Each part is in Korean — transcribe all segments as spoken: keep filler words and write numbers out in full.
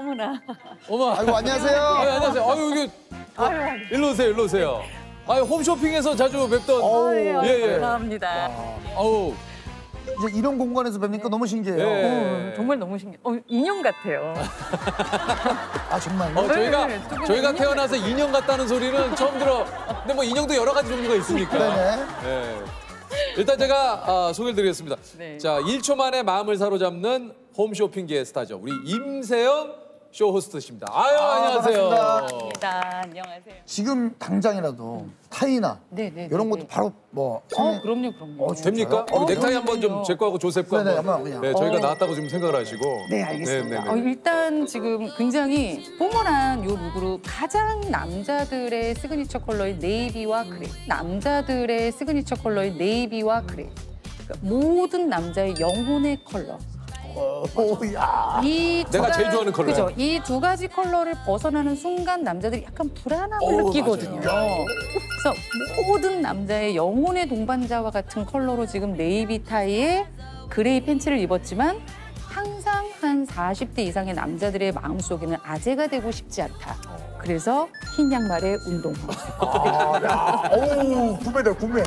어머나. 어머. 아이고, 안녕하세요. 아유, 안녕하세요. 아유, 이게. 아유, 일로 오세요, 일로 오세요. 아유, 홈쇼핑에서 자주 뵙던. 어, 예, 예, 예. 감사합니다. 아우. 이제 이런 공간에서 뵙니까 너무 신기해요. 예. 어, 정말 너무 신기해. 어, 인형 같아요. 아, 정말요? 어, 저희가, 네, 조금 저희가 인형 태어나서 인형 같다는 소리는 처음 들어. 근데 뭐 인형도 여러 가지 종류가 있으니까. 네네. 예. 일단 제가 아, 소개를 드리겠습니다. 네. 자, 일 초 만에 마음을 사로잡는 홈쇼핑계의 스타죠. 우리 임세영 쇼 호스트십니다. 아유, 아, 안녕하세요. 반갑습니다. 안녕하세요. 지금 당장이라도 타이나 네, 네, 이런 네, 것도 네. 바로 뭐 어, 그럼요, 그럼요. 어, 됩니까? 진짜요? 우리 넥타이 어, 한번 좀 그럼요. 제 거하고 조셉 거 네네, 한번. 한번 그냥. 네, 저희가 어. 나왔다고 지금 생각을 하시고. 네, 알겠습니다. 네, 네, 어, 네. 일단 지금 굉장히 포멀한 요 룩으로 가장 남자들의 시그니처 컬러인 네이비와 그레이, 남자들의 시그니처 컬러인 네이비와 그레이, 그러니까 모든 남자의 영혼의 컬러. 오, 야. 이 두 내가 가- 제일 좋아하는 컬러야. 그죠? 이 두 가지 컬러를 벗어나는 순간 남자들이 약간 불안함을 어, 느끼거든요. 맞아요. 그래서 모든 남자의 영혼의 동반자와 같은 컬러로 지금 네이비 타이에 그레이 팬츠를 입었지만 항상 한 사십 대 이상의 남자들의 마음속에는 아재가 되고 싶지 않다. 그래서 흰 양말에 운동화. 아, 야. 오, 구매다, 구매.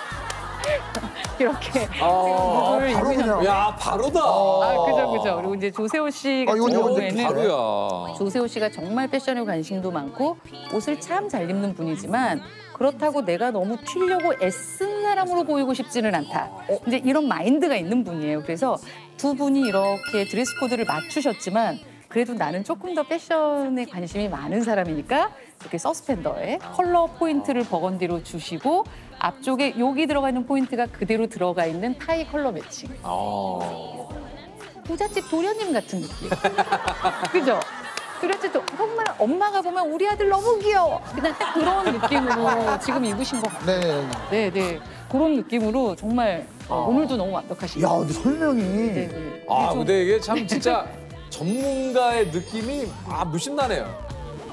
이렇게 아, 룩을 바로 입으셨- 그냥. 야, 바로다. 아, 그죠, 그죠. 그리고 이제 조세호 씨 아, 같은 이건 이건 경우에는 바로야. 조세호 씨가 정말 패션에 관심도 많고 옷을 참 잘 입는 분이지만 그렇다고 내가 너무 튀려고 애쓴 사람으로 보이고 싶지는 않다. 이제 이런 마인드가 있는 분이에요. 그래서 두 분이 이렇게 드레스 코드를 맞추셨지만 그래도 나는 조금 더 패션에 관심이 많은 사람이니까 이렇게 서스펜더에 컬러 포인트를 버건디로 주시고 앞쪽에 여기 들어가 있는 포인트가 그대로 들어가 있는 타이 컬러 매칭. 아. 부잣집 도련님 같은 느낌. 그죠? 도련집도 정말 엄마가 보면 우리 아들 너무 귀여워. 그냥 딱 그런 느낌으로 지금 입으신 것 같아요. 네. 네, 네. 그런 느낌으로 정말 어, 오늘도 너무 완벽하시네요. 야, 근데 설명이. 네, 네. 아, 좀- 근데 이게 참 진짜 전문가의 느낌이 아, 물씬 나네요.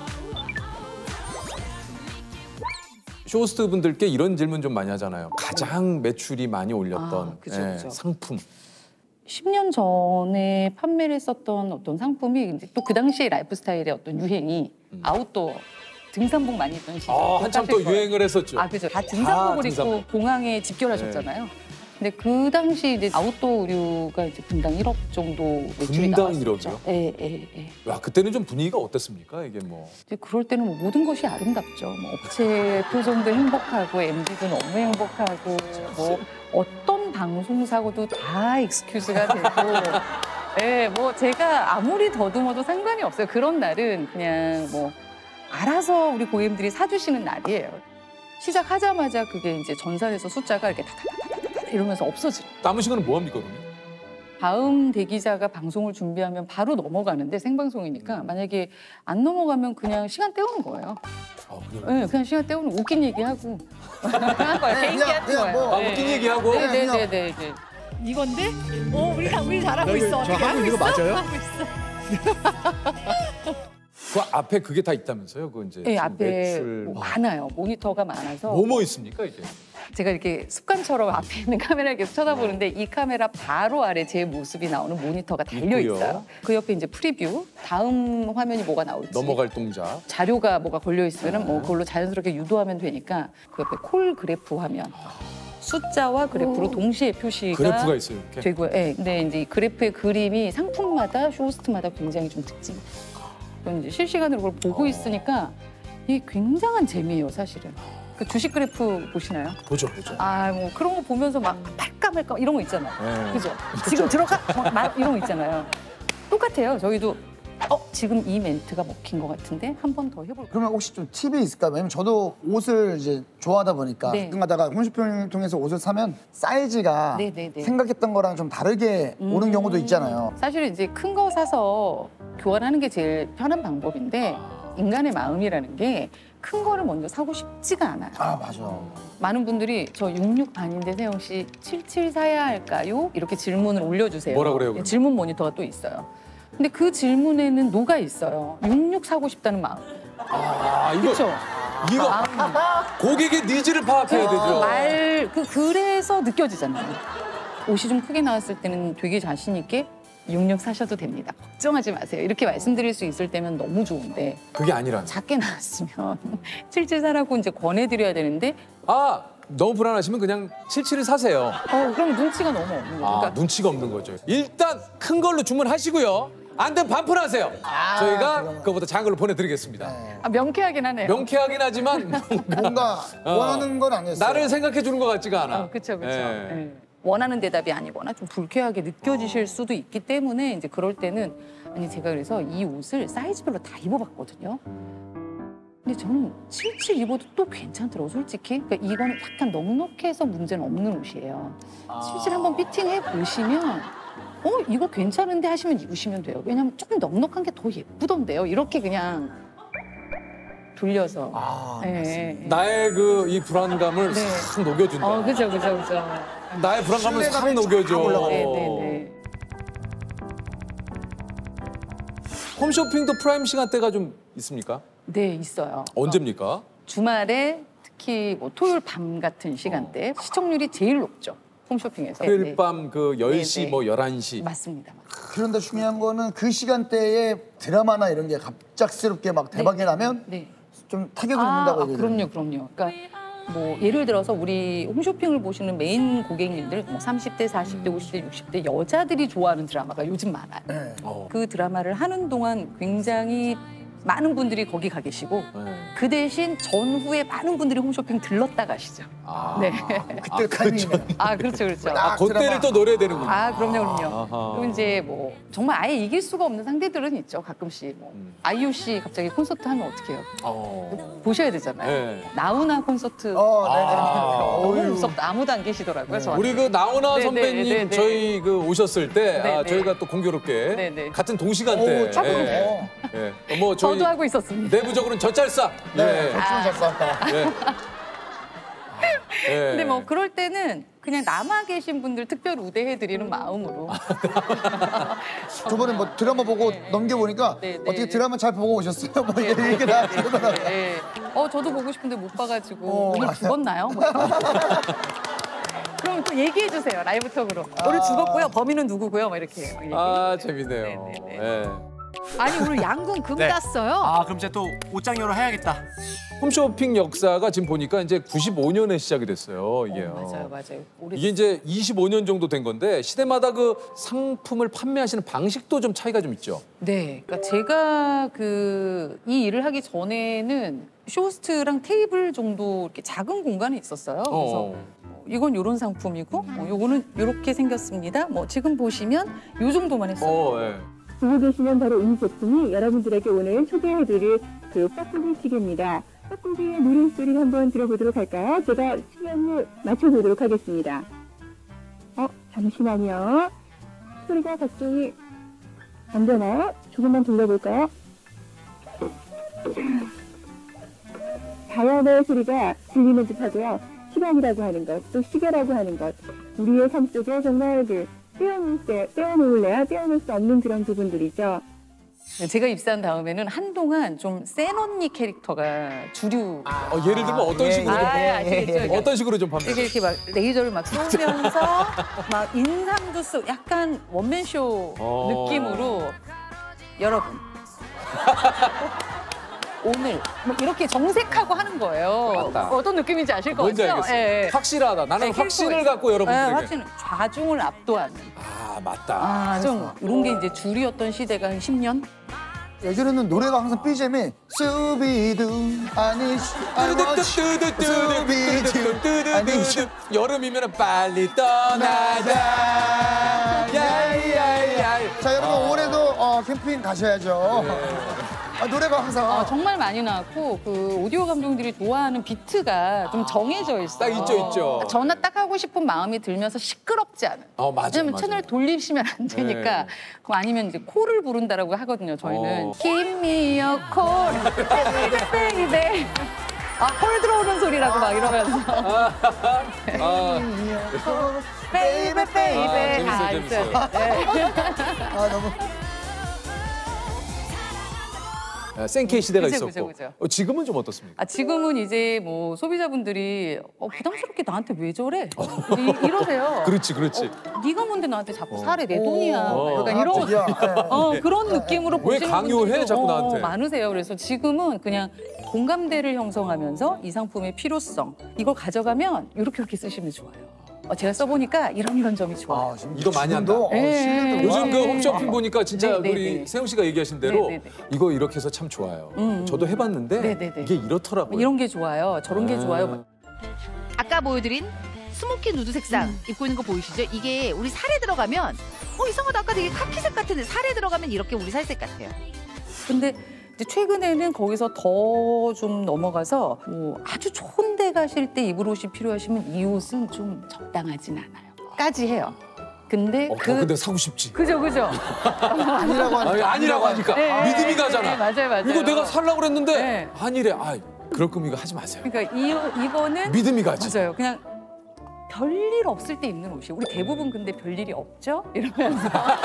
쇼호스트 분들께 이런 질문 좀 많이 하잖아요. 가장 매출이 많이 올렸던 아, 그죠, 예, 그죠. 상품. 십 년 전에 판매를 했었던 어떤 상품이 또 그 당시에 라이프 스타일의 어떤 유행이 아웃도어 등산복 많이 입던 시절. 아, 한참 또 사실 거예요. 유행을 했었죠. 아, 그죠. 다 등산복을 다 입고 등산복. 공항에 집결하셨잖아요. 근데 그 당시 이제 아웃도어 의류가 이제 분당 일억 정도 매출이 분당 나왔었죠. 일억이요? 예, 예, 예. 와, 그때는 좀 분위기가 어땠습니까? 이게 뭐. 이제 그럴 때는 뭐 모든 것이 아름답죠. 뭐 업체 표정도 행복하고 엠디도 너무 행복하고 뭐 어떤 방송사고도 다 익스큐즈가 되고 예, 뭐 제가 아무리 더듬어도 상관이 없어요. 그런 날은 그냥 뭐 알아서 우리 고객님들이 사주시는 날이에요. 시작하자마자 그게 이제 전산에서 숫자가 이렇게 다다다다다 이러면서 없어지고 남은 시간은 뭐 합니까, 그러면? 다음 대기자가 방송을 준비하면 바로 넘어가는데 생방송이니까 만약에 안 넘어가면 그냥 시간 때우는 거예요. 아, 그래요? 네, 그냥 시간 때우는 웃긴 얘기하고 그런 거예요. 그냥, 개인기 하는 그냥 거예요. 뭐. 아, 웃긴 얘기하고. 그냥- 네네네네. 네, 네. 이건데? 어, 우리 다 우리 잘하고 있어. 저 어떻게 하고 있는 거 맞아요? 하고 있어. 그 앞에 그게 다 있다면서요? 그 이제 네, 지금 앞에 매출 뭐 많아요. 모니터가 많아서 뭐 뭐 있습니까, 이게? 제가 이렇게 습관처럼 앞에 있는 카메라를 계속 쳐다보는데 이 카메라 바로 아래 제 모습이 나오는 모니터가 달려 있고요. 있어요. 그 옆에 이제 프리뷰, 다음 화면이 뭐가 나올지. 넘어갈 동작. 자료가 뭐가 걸려 있으면 네. 뭐 그걸로 자연스럽게 유도하면 되니까 그 옆에 콜 그래프 화면 숫자와 그래프로 동시에 표시가 그래프가 있어요, 이렇게. 되고요. 예. 근데 이제 이 그래프의 그림이 상품마다 쇼호스트마다 굉장히 좀 특징이 있어요. 그럼 이제 실시간으로 그걸 보고 어. 있으니까 이게 굉장한 재미예요, 사실은. 그 주식 그래프 보시나요? 보죠, 보죠. 아, 뭐 그런 거 보면서 막 팔까 말까 이런 거 있잖아요. 네. 그죠? 지금 들어가 막 말, 이런 거 있잖아요. 똑같아요. 저희도 어 지금 이 멘트가 먹힌 것 같은데 한 번 더 해볼까? 그러면 혹시 좀 팁이 있을까요? 왜냐면 저도 옷을 이제 좋아하다 보니까 네. 가끔 가다가 홈쇼핑을 통해서 옷을 사면 사이즈가 네, 네, 네. 생각했던 거랑 좀 다르게 오는 경우도 있잖아요. 사실은 이제 큰 거 사서 교환하는 게 제일 편한 방법인데 인간의 마음이라는 게 큰 거를 먼저 사고 싶지가 않아요. 아, 맞아. 많은 분들이 저 육십육 반인데 세영 씨 칠십칠 사야 할까요? 이렇게 질문을 올려주세요. 뭐라 그래요, 그럼? 질문 모니터가 또 있어요. 근데 그 질문에는 녹아 있어요. 육십육 사고 싶다는 마음. 아, 이거 그렇죠? 이거 마음. 고객의 니즈를 파악해야 되죠. 말, 그, 그래서 느껴지잖아요. 옷이 좀 크게 나왔을 때는 되게 자신 있게 육육 사셔도 됩니다. 걱정하지 마세요. 이렇게 말씀드릴 수 있을 때면 너무 좋은데 그게 아니라. 작게 나왔으면 칠칠 사라고 이제 권해드려야 되는데 아, 너무 불안하시면 그냥 칠칠을 사세요. 어 그럼 눈치가 너무 없는 거예요. 아, 그러니까 눈치가 없는 거죠. 일단 큰 걸로 주문하시고요. 안 되면 반품하세요. 저희가 그거보다 작은 걸로 보내드리겠습니다. 아, 명쾌하긴 하네요. 명쾌하긴 하지만 뭔가 어, 원하는 건 아니었어요. 나를 생각해 주는 것 같지가 않아. 어, 그렇죠, 그렇죠. 예. 원하는 대답이 아니거나 좀 불쾌하게 느껴지실 수도 있기 때문에 이제 그럴 때는 아니 제가 그래서 이 옷을 사이즈별로 다 입어봤거든요. 근데 저는 칠칠 입어도 또 괜찮더라고 솔직히. 그러니까 이거는 약간 넉넉해서 문제는 없는 옷이에요. 칠칠 한번 피팅해 보시면 어 이거 괜찮은데 하시면 입으시면 돼요. 왜냐면 조금 넉넉한 게 더 예쁘던데요. 이렇게 그냥 돌려서. 아, 예, 예. 나의 그 이 불안감을 네. 싹 녹여준다. 어 그죠 그죠 그죠. 나의 불안감을 싹 신뢰감이 녹여줘. 쫙 올라가요. 네, 네, 네. 홈쇼핑도 프라임 시간대가 좀 있습니까? 네 있어요. 언제입니까? 주말에 특히 뭐 토요일 밤 같은 시간대 시청률이 제일 높죠. 홈쇼핑에서. 토요일 네, 밤 그 열 시 네, 네. 뭐 열한 시. 맞습니다. 그런데 중요한 거는 그 시간대에 드라마나 이런 게 갑작스럽게 막 대박이 나면 네. 좀 타격을 아, 입는다고 아, 얘기해요. 그럼요, 그럼요. 그러니까 뭐 예를 들어서 우리 홈쇼핑을 보시는 메인 고객님들 뭐 삼십 대, 사십 대, 오십 대, 육십 대 여자들이 좋아하는 드라마가 요즘 많아요. 네. 어. 그 드라마를 하는 동안 굉장히 많은 분들이 거기 가 계시고 네. 그 대신 전후에 많은 분들이 홈쇼핑 들렀다 가시죠. 아. 네. 그때 타이밍이네요. 아, 그렇죠, 그렇죠. 딱 그때를 드라마. 또 노려야 되는군요. 아, 그럼요, 그럼요. 아하. 그리고 이제 뭐 정말 아예 이길 수가 없는 상대들은 있죠, 가끔씩. 뭐 음. 아이유 씨 갑자기 콘서트 하면 어떡해요? 어. 보셔야 되잖아요. 네. 나훈아 콘서트 어, 네네. 아. 너무 어휴. 무섭다. 아무도 안 계시더라고요, 저한테. 우리 그 나훈아 네, 선배님 네, 네, 네. 저희 그 오셨을 때 네, 아, 네. 저희가 또 공교롭게 네, 네. 같은 동시간대. 오, 참 예. 예. 뭐 저희 저도 하고 있었습니다. 내부적으로는 젖잘싸. 네, 예. 같이만 잘 싸웠다. 예. 예. 근데 뭐 그럴 때는 그냥 남아 계신 분들 특별 우대해드리는 마음으로. 두 분은 뭐 드라마 보고 넘겨보니까 네, 네. 어떻게 드라마 잘 보고 오셨어요? 뭐 이런 얘기 다 하시더라고요. 네. 어, 저도 보고 싶은데 못 봐가지고 어, 오늘 맞아요. 죽었나요? 뭐. 그럼 또 얘기해 주세요, 라이브 톡으로. 오늘 죽었고요, 범인은 누구고요, 막 이렇게. 얘기해 아, 주세요. 재밌네요. 네, 네, 네. 예. 아니 오늘 양궁 금 네. 땄어요. 아 그럼 제가 또 옷장여로 해야겠다. 홈쇼핑 역사가 지금 보니까 이제 구십오 년에 시작이 됐어요, 이게요. 어, 맞아요, 맞아요. 우리 이게 이제 이십오 년 정도 된 건데 시대마다 그 상품을 판매하시는 방식도 좀 차이가 좀 있죠. 네, 그러니까 제가 그 이 일을 하기 전에는 쇼호스트랑 테이블 정도 이렇게 작은 공간에 있었어요. 그래서 어. 어, 이건 이런 상품이고, 어, 요거는 이렇게 생겼습니다. 뭐 지금 보시면 요 정도만 했어요. 어, 예. 보고 계시는 바로 이 제품이 여러분들에게 오늘 소개해드릴 그 뻐꾸기 시계입니다. 뻐꾸기의 누름소리를 한번 들어보도록 할까요? 제가 수면을 맞춰보도록 하겠습니다. 어, 잠시만요. 소리가 갑자기 안 되나요? 조금만 돌려볼까요? 자연의 소리가 들리는 듯하고요. 시간이라고 하는 것, 또 시계라고 하는 것, 우리의 삶 속에 정말 그 떼어놓을 때, 떼어놓을래야 떼어놓을 수 없는 그런 부분들이죠. 제가 입사한 다음에는 한동안 좀 센 언니 캐릭터가 주류. 어, 예를 들면 어떤 예, 식으로 예, 좀 아, 예, 아시겠죠? 예, 예. 어떤 식으로 좀 판매? 이게 이렇게 막 레이저를 막 쏘면서 막 인상도 쓰고 약간 원맨쇼 어. 느낌으로 여러분 오늘 뭐 이렇게 정색하고 하는 거예요. 맞다. 어떤 느낌인지 아실 것 뭔지 같죠? 알겠어요. 예, 예. 확실하다. 나는 네, 확신을 캐릭터가 갖고 여러분들에게. 네, 확신, 좌중을 압도하는. 아, 맞다. 아, 좀 이런 게 이제 줄이었던 시대가 한 십 년? 예전에는 노래가 항상 비지엠이 수비두 아니 I want you 수비두 아니 여름이면 빨리 떠나자. 야야야. 자 여러분 올해도 어, 캠핑 가셔야죠. 아, 노래가 항상 아, 정말 많이 나왔고 그 오디오 감독들이 좋아하는 비트가 좀 정해져 있어요. 딱 있죠, 있죠. 전화 딱 하고 싶은 마음이 들면서 시끄럽지 않은. 어, 맞아, 왜냐면 맞아. 채널 돌리시면 안 되니까. 네. 그럼 아니면 이제 콜을 부른다라고 하거든요. 저희는. 어. Give me a call, baby, baby. 아, 콜 들어오는 소리라고 막 이러면서. 아, baby, baby. 아, 재밌어요, 재밌어요. 네. 아 너무 아, 생케이 시대가 그죠, 있었고. 그죠, 그죠. 어, 지금은 좀 어떻습니까? 아, 지금은 이제 뭐 소비자분들이 어, 부담스럽게 나한테 왜 저래? 이, 이러세요. 그렇지, 그렇지. 어, 네가 뭔데 나한테 자꾸 사래 내 돈이야. 어. 약간 이런 야, 어, 그런 느낌으로 왜 보시는 강요해, 분들도, 자꾸 어, 나한테. 많으세요. 그래서 지금은 그냥 공감대를 형성하면서 이 상품의 필요성 이걸 가져가면 이렇게 이렇게 쓰시면 좋아요. 어, 제가 써보니까 이런 이런 점이 좋아요. 아, 지금 이거 많이 지금도, 한다. 어, 네. 실내도 요즘 그 네. 홈쇼핑 보니까 진짜 네, 네, 우리 네. 세영 씨가 얘기하신 대로 네, 네, 네. 이거 이렇게 해서 참 좋아요. 음, 저도 해봤는데 네, 네, 네. 이게 이렇더라고요. 이런 게 좋아요. 저런 게 아. 좋아요. 아까 보여드린 스모키 누드 색상 입고 있는 거 보이시죠? 이게 우리 살에 들어가면 어 이상하다. 아까 되게 카키색 같은데 살에 들어가면 이렇게 우리 살색 같아요. 근데 이제 최근에는 거기서 더 좀 넘어가서 뭐 아주 좋은 데 가실 때 입을 옷이 필요하시면 이 옷은 좀 적당하진 않아요. 까지 해요. 근데 어, 그 근데 사고 싶지. 그죠 그죠. 아니라고 하니까. 아니, 아니라고 하니까 네, 믿음이 네, 가잖아. 네, 맞아요 맞아요. 이거 내가 살라고 그랬는데 네. 아니래. 아, 그럴 거면 이거 하지 마세요. 그러니까 이 이거는 믿음이 가지. 맞아요. 그냥 별일 없을 때 입는 옷이에요. 우리 대부분 근데 별일이 없죠? 이러면서.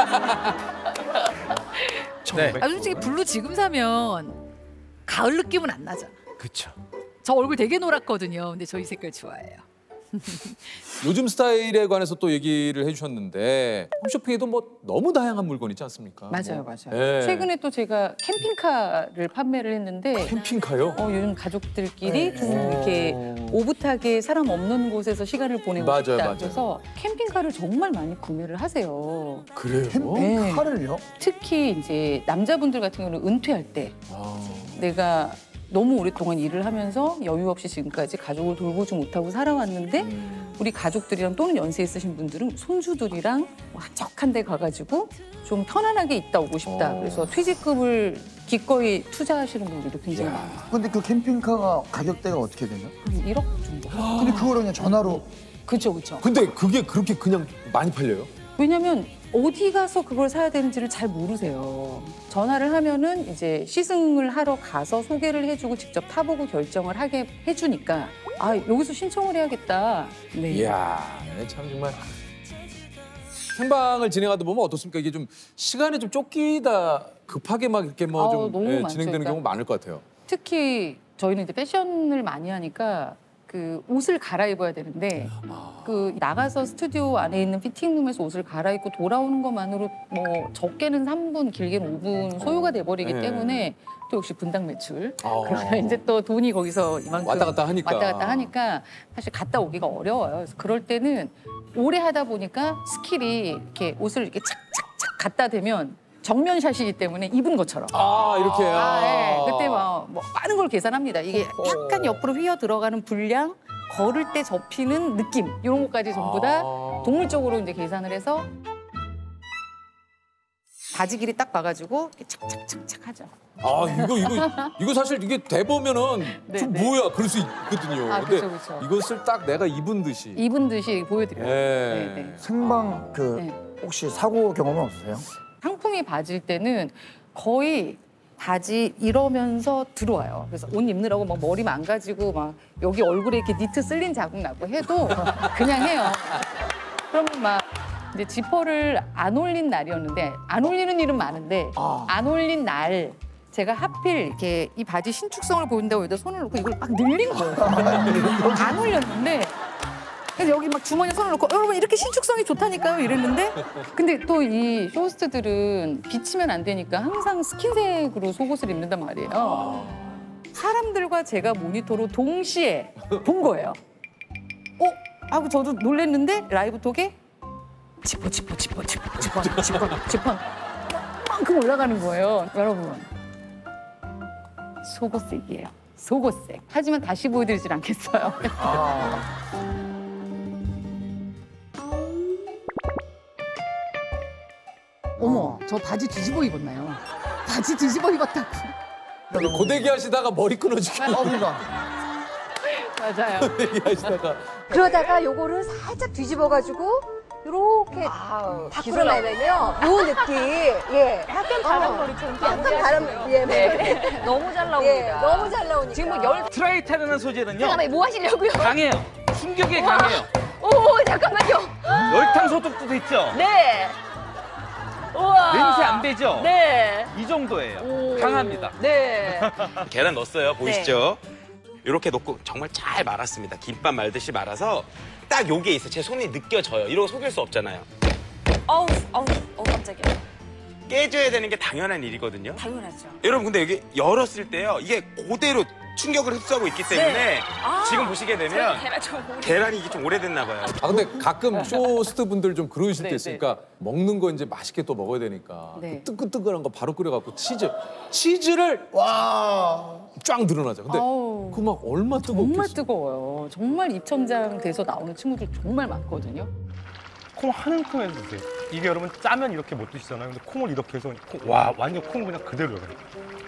네. 아, 솔직히 블루 지금 사면 가을 느낌은 안 나잖아. 그쵸. 저 얼굴 되게 노랗거든요. 근데 저 이 색깔 좋아해요. 요즘 스타일에 관해서 또 얘기를 해주셨는데 홈쇼핑에도 뭐 너무 다양한 물건 있지 않습니까? 맞아요 뭐. 맞아요. 예. 최근에 또 제가 캠핑카를 판매를 했는데 캠핑카요? 어, 요즘 가족들끼리 네. 좀 이렇게 오붓하게 사람 없는 곳에서 시간을 보내고 맞아요, 싶다. 맞아요. 그래서 캠핑카를 정말 많이 구매를 하세요. 그래요? 캠핑카를요? 특히 이제 남자분들 같은 경우는 은퇴할 때 아. 내가 너무 오랫동안 일을 하면서 여유 없이 지금까지 가족을 돌보지 못하고 살아왔는데 음. 우리 가족들이랑 또는 연세 있으신 분들은 손주들이랑 한적한 데 가가지고 좀 편안하게 있다 오고 싶다. 어. 그래서 퇴직금을 기꺼이 투자하시는 분들도 굉장히 야. 많아요. 근데 그 캠핑카가 가격대가 어떻게 되냐? 한 일억 정도. 근데 그걸 그냥 전화로 그죠, 그죠. 근데 그게 그렇게 그냥 많이 팔려요? 왜냐면 어디 가서 그걸 사야 되는지를 잘 모르세요. 전화를 하면은 이제 시승을 하러 가서 소개를 해주고 직접 타보고 결정을 하게 해주니까 아 여기서 신청을 해야겠다. 네. 이야, 참 정말 생방을 진행하다 보면 어떻습니까? 이게 좀 시간에 좀 쫓기다 급하게 막 이렇게 뭐 아우, 좀 너무 많죠. 진행되는 그러니까. 경우 많을 것 같아요. 특히 저희는 이제 패션을 많이 하니까 그 옷을 갈아입어야 되는데 그 나가서 스튜디오 안에 있는 피팅룸에서 옷을 갈아입고 돌아오는 것만으로 뭐 적게는 삼 분, 길게는 오 분 소요가 돼버리기 네. 때문에 또 역시 분당 매출. 아. 그러면 이제 또 돈이 거기서 이만큼 왔다 갔다 하니까. 왔다 갔다 하니까 사실 갔다 오기가 어려워요. 그래서 그럴 때는 오래 하다 보니까 스킬이 이렇게 옷을 이렇게 착착착 갖다 대면 정면샷이기 때문에 입은 것처럼. 아, 이렇게. 아, 예. 그때 막 뭐 많은 걸 계산합니다. 이게 약간 옆으로 휘어 들어가는 분량, 걸을 때 접히는 느낌 이런 것까지 전부 다 아. 동물적으로 이제 계산을 해서 바지 길이 딱 봐가지고 이렇게 착착착착 하죠. 아, 이거 이거 이거 사실 이게 대보면은 네, 좀 네. 뭐야 그럴 수 있거든요. 아, 근데 그쵸, 그쵸. 이것을 딱 내가 입은 듯이. 입은 듯이 보여드려요. 예. 네, 네. 생방 그 네. 혹시 사고 경험은 없으세요? 상품이 바지일 때는 거의 바지 이러면서 들어와요. 그래서 옷 입느라고 막 머리 망가지고 막 여기 얼굴에 이렇게 니트 쓸린 자국 나고 해도 그냥 해요. 그러면 막 이제 지퍼를 안 올린 날이었는데 안 올리는 일은 많은데 안 올린 날 제가 하필 이렇게 이 바지 신축성을 보인다고 여기다 손을 놓고 이걸 막 늘린 거예요. 안 올렸는데 그래서 여기 막 주머니에 손을 놓고 여러분 이렇게 신축성이 좋다니까요 이랬는데 근데 또 이 쇼호스트들은 비치면 안 되니까 항상 스킨색으로 속옷을 입는단 말이에요. 사람들과 제가 모니터로 동시에 본 거예요. 어? 하고 저도 놀랬는데 라이브 톡에 지퍼 지퍼 지퍼 지퍼 지퍼 지퍼 지퍼 만큼 올라가는 거예요. 여러분 속옷색이에요. 속옷색. 하지만 다시 보여드리질 않겠어요. 어머, 저 바지 뒤집어 입었나요? 바지 뒤집어 입었다고. 고데기 하시다가 머리 끊어지게 어디가? 맞아요. 고데기 하시다가 그러다가 요거를 살짝 뒤집어가지고 이렇게 밖으로 내면요. 요 느낌. 예. 약간 바람 머리처럼. 약간 바람. 예. 네. 너무 잘 예. 나옵니다. 너무 잘 나오니까. 지금 뭐 열 트라이테르는 소재는요 잠깐만 뭐 하시려고요? 강해요. 충격에 강해요. 오 잠깐만요. 열탕 소독도 됐죠. 네. 우와. 냄새 안 배죠? 네. 이 정도예요. 오. 강합니다. 네. 계란 넣었어요. 보이시죠? 이렇게 넣고 정말 잘 말았습니다. 김밥 말듯이 말아서 딱 요게 있어요. 제 손이 느껴져요. 이러고 속일 수 없잖아요. 어우, 어우, 어우, 깜짝이야. 깨져야 되는 게 당연한 일이거든요. 당연하죠. 여러분 근데 여기 열었을 때요. 이게 그대로 충격을 흡수하고 있기 때문에 네. 아, 지금 보시게 되면 계란 좀 오래. 계란이 이게 좀 오래됐나 봐요. 아 근데 가끔 쇼호스트 분들 좀 그러실 네, 때 있으니까 먹는 거 이제 맛있게 또 먹어야 되니까 네. 그 뜨끈뜨끈한 거 바로 끓여갖고 치즈 치즈를 와. 쫙 늘어나죠. 근데 아우. 그 막 얼마 뜨겁겠어. 정말 뜨거워요. 정말 입천장 돼서 나오는 친구들 정말 많거든요. 콩 한 움큼에서 드세요. 이게 여러분 짜면 이렇게 못 드시잖아요. 근데 콩을 이렇게 해서 콩, 와 완전 콩 그냥 그대로요. 그냥.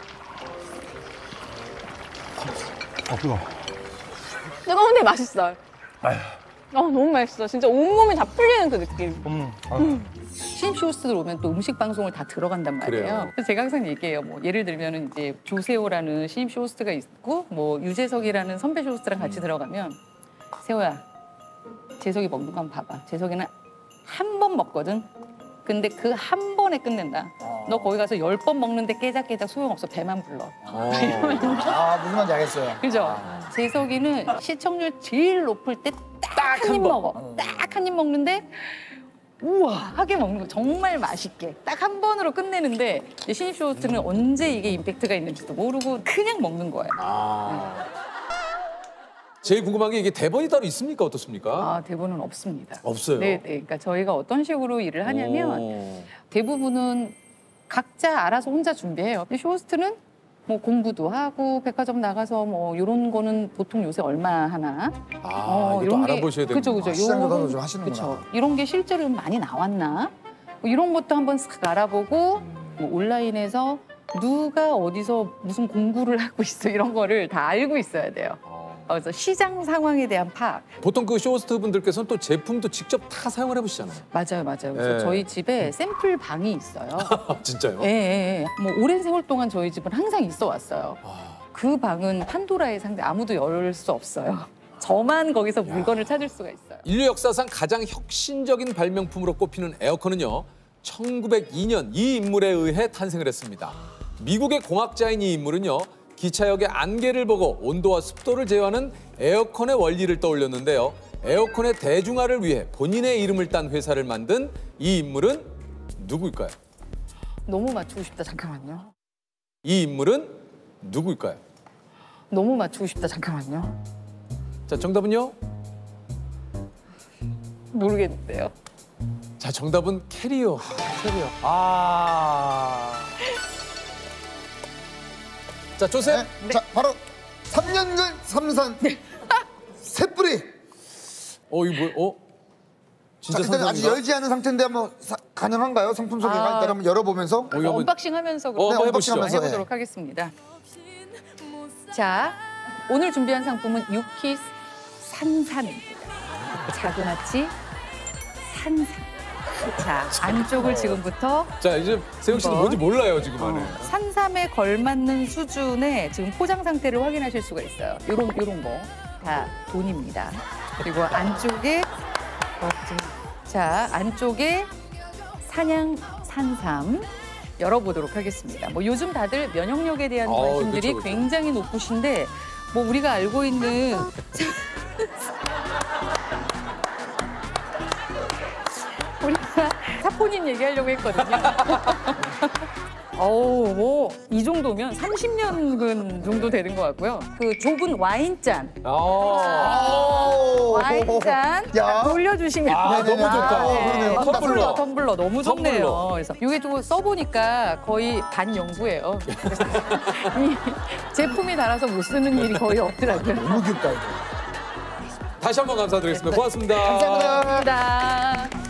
아 뜨거. 뜨거운데 맛있어요. 아휴. 아, 너무 맛있어. 진짜 온몸이 다 풀리는 그 느낌. 음. 아. 신입 쇼호스트들 오면 또 음식 방송을 다 들어간단 말이에요. 그래요. 그래서 제가 항상 얘기해요. 뭐 예를 들면은 이제 조세호라는 신입 쇼호스트가 있고 뭐 유재석이라는 선배 쇼호스트랑 같이 들어가면 세호야, 재석이 먹는 거 한번 봐봐. 재석이는 한 번 먹거든. 근데 그 한 번에 끝낸다. 너 거기 가서 열 번 먹는데 깨작깨작 소용없어. 배만 불러. 어. 아, 무슨 말인지 알겠어요. 그죠? 재석이는 시청률 제일 높을 때 딱 한 입 먹어. 딱 한 입 먹는데 우와 하게 먹는 거 정말 맛있게 딱 한 번으로 끝내는데 이제 신입 쇼호스트는 언제 이게 임팩트가 있는지도 모르고 그냥 먹는 거예요. 제일 궁금한 게 이게 대본이 따로 있습니까? 어떻습니까? 아 대본은 없습니다. 없어요. 네, 네. 그러니까 저희가 어떤 식으로 일을 하냐면 오. 대부분은 각자 알아서 혼자 준비해요. 근데 쇼호스트는 뭐 공부도 하고 백화점 나가서 뭐 이런 거는 보통 요새 얼마 하나. 아, 이것도 알아보셔야 되는 그죠, 그죠. 아, 시장 요런- 조사도 좀 하시는구나. 그쵸. 이런 게 실제로 좀 많이 나왔나? 뭐 이런 것도 한번 싹 알아보고 뭐 온라인에서 누가 어디서 무슨 공부를 하고 있어 이런 거를 다 알고 있어야 돼요. 그래서 시장 상황에 대한 파악. 보통 그 쇼호스트 분들께서는 또 제품도 직접 다 사용을 해보시잖아요. 맞아요, 맞아요. 그래서 네. 저희 집에 샘플 방이 있어요. 아, 진짜요? 예, 예, 예. 뭐 오랜 세월 동안 저희 집은 항상 있어 왔어요. 그 방은 판도라의 상대 아무도 열 수 없어요. 저만 거기서 물건을 찾을 수가 있어요. 인류 역사상 가장 혁신적인 발명품으로 꼽히는 에어컨은요. 천구백이 년 이 인물에 의해 탄생을 했습니다. 미국의 공학자인 이 인물은요. 기차역의 안개를 보고 온도와 습도를 제어하는 에어컨의 원리를 떠올렸는데요. 에어컨의 대중화를 위해 본인의 이름을 딴 회사를 만든 이 인물은 누구일까요? 너무 맞추고 싶다, 잠깐만요. 이 인물은 누구일까요? 너무 맞추고 싶다, 잠깐만요. 자, 정답은요? 모르겠는데요. 자, 정답은 캐리어. 캐리어. 아. 자, 조셉. 네. 자, 바로 삼 년근 삼산 새뿌리. 어, 이거 뭐, 어? 자, 진짜 일단 아직 삼성인가? 열지 않은 상태인데 한번 사, 가능한가요? 상품 소개가 아. 일단 한번 열어보면서. 어, 이거 한번- 언박싱 하면서 어, 그럼 한번 네, 해보시죠. 언박싱 하면서. 해보도록 하겠습니다. 자, 오늘 준비한 상품은 유키스 산삼입니다. 자그마치 산삼. 자, 안쪽을 지금부터 자, 이제 세영 씨도 이거. 뭔지 몰라요, 지금 안에. 산삼에 걸맞는 수준의 지금 포장 상태를 확인하실 수가 있어요. 요런, 요런 거. 다 돈입니다. 그리고 안쪽에, 어, 지금, 자, 안쪽에 산양 산삼 열어보도록 하겠습니다. 뭐 요즘 다들 면역력에 대한 어, 관심들이 그쵸, 그쵸. 굉장히 높으신데, 뭐 우리가 알고 있는 우리가 사포닌 얘기하려고 했거든요. 어우, 뭐, 이 정도면 삼십 년근 정도 되는 것 같고요. 그 좁은 와인잔, 아, 와인잔 야. 돌려주시면. 아, 너무 좋다. 아, 그러네요. 텀블러, 텀블러 너무 좋네요. 텀블러. 그래서 이게 좀 써보니까 거의 반영구예요. 그래서 이 제품이 달아서 못 쓰는 일이 거의 없더라고요. 너무 귀엽다, 이거. 다시 한번 감사드리겠습니다. 고맙습니다. 감사합니다. 감사합니다.